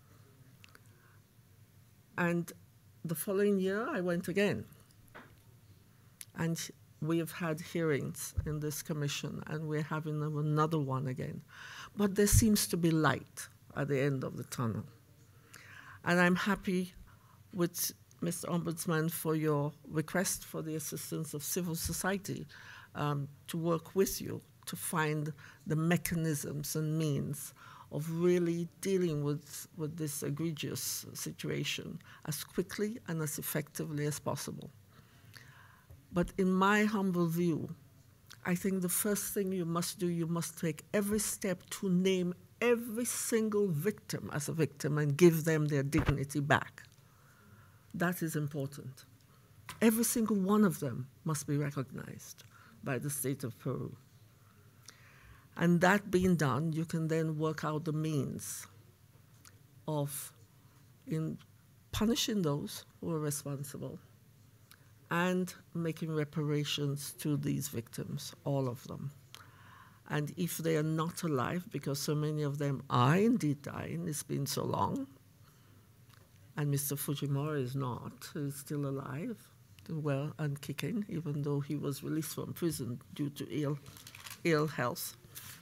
And the following year, I went again. And we have had hearings in this commission, and we're having another one again. But there seems to be light at the end of the tunnel. And I'm happy with Mr. Ombudsman for your request for the assistance of civil society to work with you to find the mechanisms and means of really dealing with this egregious situation as quickly and as effectively as possible. But in my humble view, I think the first thing you must do, you must take every step to name every single victim as a victim and give them their dignity back. That is important. Every single one of them must be recognized by the state of Peru. And that being done, you can then work out the means of in punishing those who are responsible and making reparations to these victims, all of them. And if they are not alive, because so many of them are indeed dying, it's been so long, and Mr. Fujimori is not, he's still alive, well and kicking, even though he was released from prison due to ill health.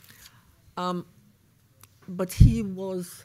But he was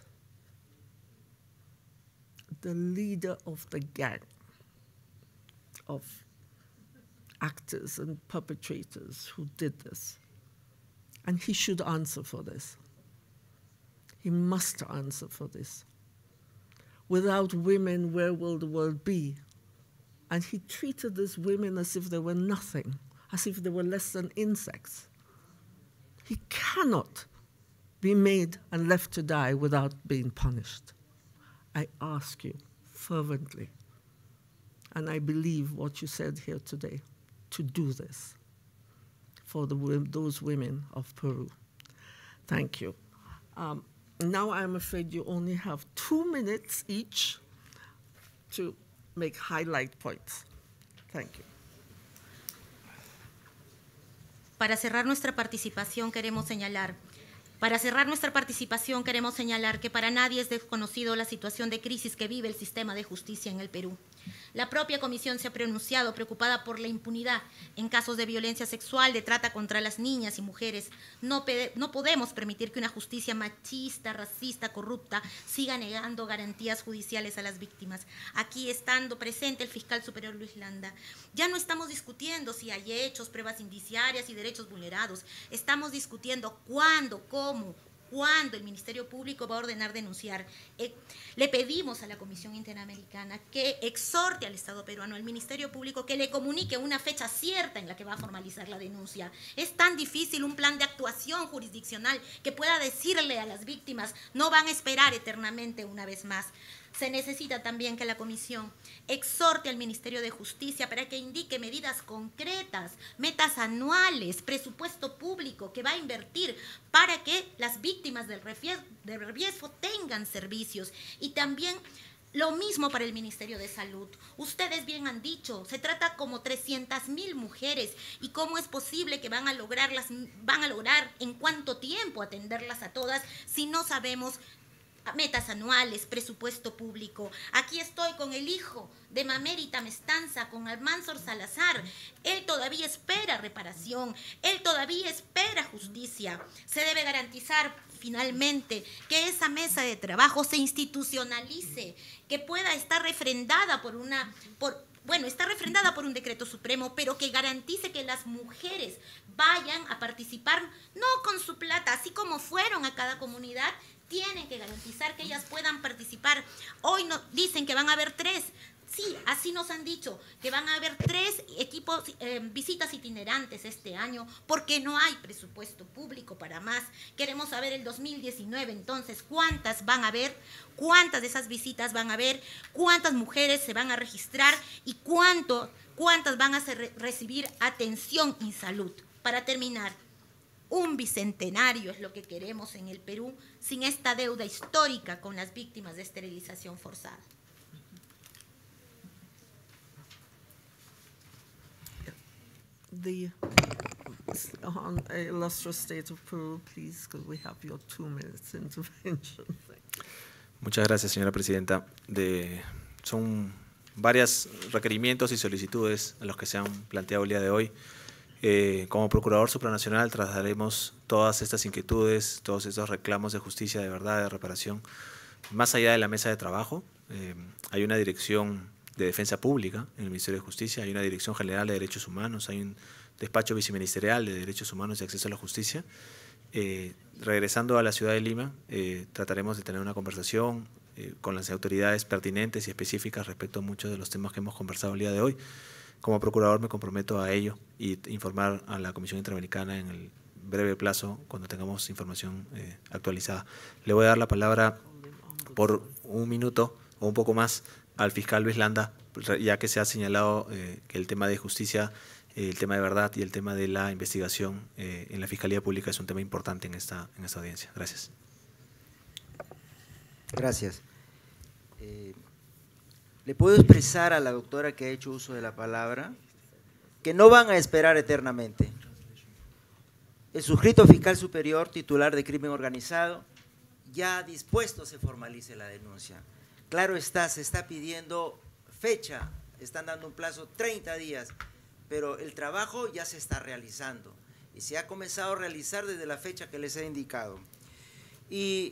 the leader of the gang of actors and perpetrators who did this. And he should answer for this. He must answer for this. Without women, where will the world be? And he treated these women as if they were nothing, as if they were less than insects. He cannot be made and left to die without being punished. I ask you fervently, and I believe what you said here today, to do this for those women of Peru. Thank you. Now I'm afraid you only have 2 minutes each to make highlight points. Thank you. Para cerrar nuestra participación queremos señalar que para nadie es desconocido la situación de crisis que vive el sistema de justicia en el Perú. La propia Comisión se ha pronunciado preocupada por la impunidad en casos de violencia sexual, de trata contra las niñas y mujeres. No podemos permitir que una justicia machista, racista, corrupta siga negando garantías judiciales a las víctimas. Aquí estando presente el fiscal superior Luis Landa. Ya no estamos discutiendo si hay hechos, pruebas indiciarias y derechos vulnerados. Estamos discutiendo cuándo, cómo, cuándo el Ministerio Público va a ordenar denunciar. Le pedimos a la Comisión Interamericana que exhorte al Estado peruano, al Ministerio Público, que le comunique una fecha cierta en la que va a formalizar la denuncia. Es tan difícil un plan de actuación jurisdiccional que pueda decirle a las víctimas, no van a esperar eternamente una vez más. Se necesita también que la Comisión exhorte al Ministerio de Justicia para que indique medidas concretas, metas anuales, presupuesto público que va a invertir para que las víctimas del reviesgo tengan servicios. Y también lo mismo para el Ministerio de Salud. Ustedes bien han dicho, se trata como 300.000 mujeres y cómo es posible que van a lograr en cuánto tiempo atenderlas a todas si no sabemos metas anuales, presupuesto público. Aquí estoy con el hijo de Mamérita Mestanza, con Almanzor Salazar. Él todavía espera reparación, él todavía espera justicia. Se debe garantizar finalmente que esa mesa de trabajo se institucionalice, que pueda estar refrendada está refrendada por un decreto supremo, pero que garantice que las mujeres vayan a participar, no con su plata, así como fueron a cada comunidad, tienen que garantizar que ellas puedan participar. Hoy dicen que van a haber 3. Sí, así nos han dicho, que van a haber 3 visitas itinerantes este año, porque no hay presupuesto público para más. Queremos saber el 2019, entonces, cuántas van a haber, cuántas de esas visitas van a haber, cuántas mujeres se van a registrar y cuántas van a recibir atención en salud. Para terminar, Un bicentenario es lo que queremos en el Perú, sin esta deuda histórica con las víctimas de esterilización forzada. The illustrious state of Peru, please, could we have your 2 minutes intervention? Muchas gracias, señora presidenta. Son varios requerimientos y solicitudes a los que se han planteado el día de hoy. Como Procurador Supranacional trasladaremos todas estas inquietudes, todos estos reclamos de justicia, de verdad, de reparación, más allá de la mesa de trabajo. Hay una dirección de defensa pública en el Ministerio de Justicia, hay una dirección general de derechos humanos, hay un despacho viceministerial de derechos humanos y acceso a la justicia. Regresando a la ciudad de Lima, trataremos de tener una conversación con las autoridades pertinentes y específicas respecto a muchos de los temas que hemos conversado el día de hoy. Como procurador me comprometo a ello y informar a la Comisión Interamericana en el breve plazo cuando tengamos información actualizada. Le voy a dar la palabra por 1 minuto o un poco más al fiscal Luis Landa, ya que se ha señalado que el tema de justicia, el tema de verdad y el tema de la investigación en la Fiscalía Pública es un tema importante en esta audiencia. Gracias. Gracias. Le puedo expresar a la doctora que ha hecho uso de la palabra que no van a esperar eternamente. El suscrito fiscal superior titular de crimen organizado ya ha dispuesto se formalice la denuncia. Claro está, se está pidiendo fecha, están dando un plazo 30 días, pero el trabajo ya se está realizando y se ha comenzado a realizar desde la fecha que les he indicado. Y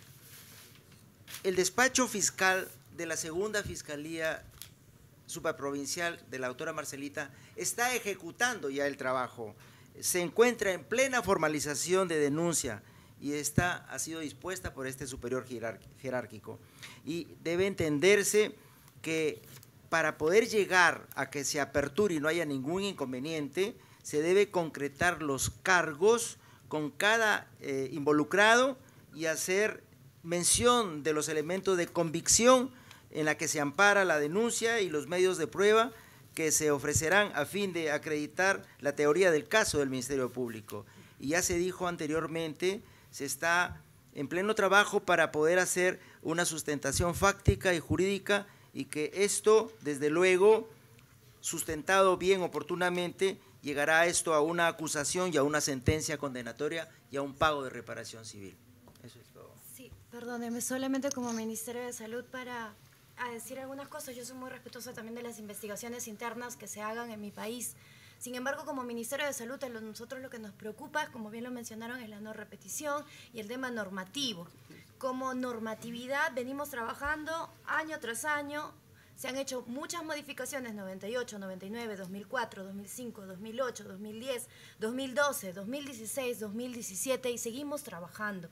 el despacho fiscal de la segunda Fiscalía Supraprovincial de la doctora Marcelita está ejecutando ya el trabajo, se encuentra en plena formalización de denuncia y ha sido dispuesta por este superior jerárquico. Y debe entenderse que para poder llegar a que se aperture y no haya ningún inconveniente, se debe concretar los cargos con cada involucrado y hacer mención de los elementos de convicción en la que se ampara la denuncia y los medios de prueba que se ofrecerán a fin de acreditar la teoría del caso del Ministerio Público. Y ya se dijo anteriormente, se está en pleno trabajo para poder hacer una sustentación fáctica y jurídica y que esto, desde luego, sustentado bien oportunamente, llegará esto a una acusación y a una sentencia condenatoria y a un pago de reparación civil. Eso es todo. Sí, perdóneme, solamente como Ministerio de Salud para decir algunas cosas. Yo soy muy respetuosa también de las investigaciones internas que se hagan en mi país. Sin embargo, como Ministerio de Salud, a nosotros lo que nos preocupa, como bien lo mencionaron, es la no repetición y el tema normativo. Como normatividad venimos trabajando año tras año, se han hecho muchas modificaciones, 98, 99, 2004, 2005, 2008, 2010, 2012, 2016, 2017 y seguimos trabajando.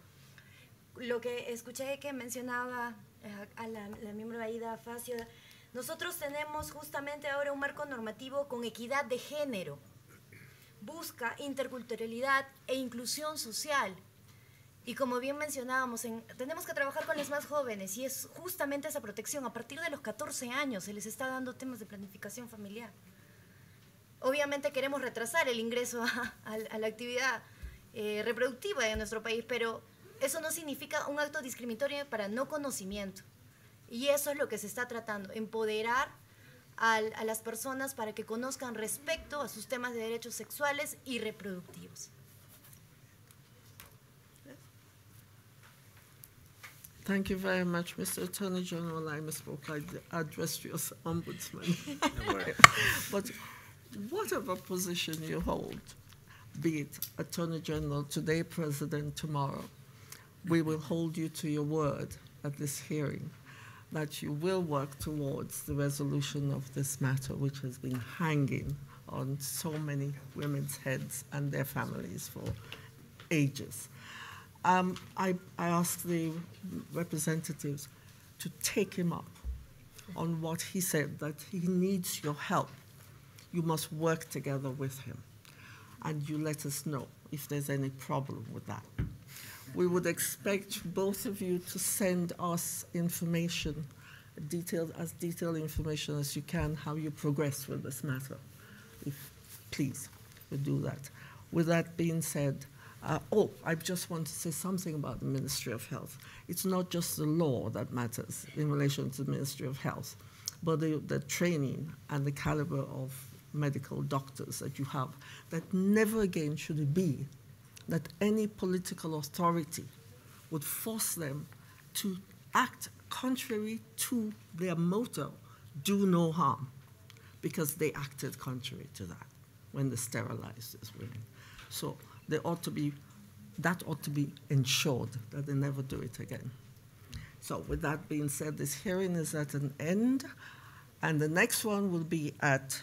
Lo que escuché que mencionaba a la miembro Aida Facio, nosotros tenemos justamente ahora un marco normativo con equidad de género, busca interculturalidad e inclusión social. Y como bien mencionábamos, tenemos que trabajar con los más jóvenes y es justamente esa protección. A partir de los 14 años se les está dando temas de planificación familiar. Obviamente queremos retrasar el ingreso a la actividad reproductiva de nuestro país, pero eso no significa un acto discriminatorio para no conocimiento. Y eso es lo que se está tratando, empoderar a las personas para que conozcan respecto a sus temas de derechos sexuales y reproductivos. Thank you very much, Mr. Attorney General. I misspoke. I addressed you as Ombudsman. But whatever position you hold, be it Attorney General today, President tomorrow, we will hold you to your word at this hearing that you will work towards the resolution of this matter, which has been hanging on so many women's heads and their families for ages. I asked the representatives to take him up on what he said, that he needs your help. You must work together with him, and you let us know if there's any problem with that. We would expect both of you to send us information, as detailed information as you can, how you progress with this matter. If, please, you do that. With that being said, I just want to say something about the Ministry of Health. It's not just the law that matters in relation to the Ministry of Health, but the training and the caliber of medical doctors that you have, that never again should it be that any political authority would force them to act contrary to their motto, do no harm, because they acted contrary to that when they sterilized these women. So that ought to be ensured that they never do it again. So with that being said, this hearing is at an end, and the next one will be at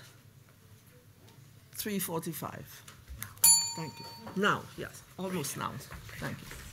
3:45. Thank you. Now, yes, almost now. Thank you.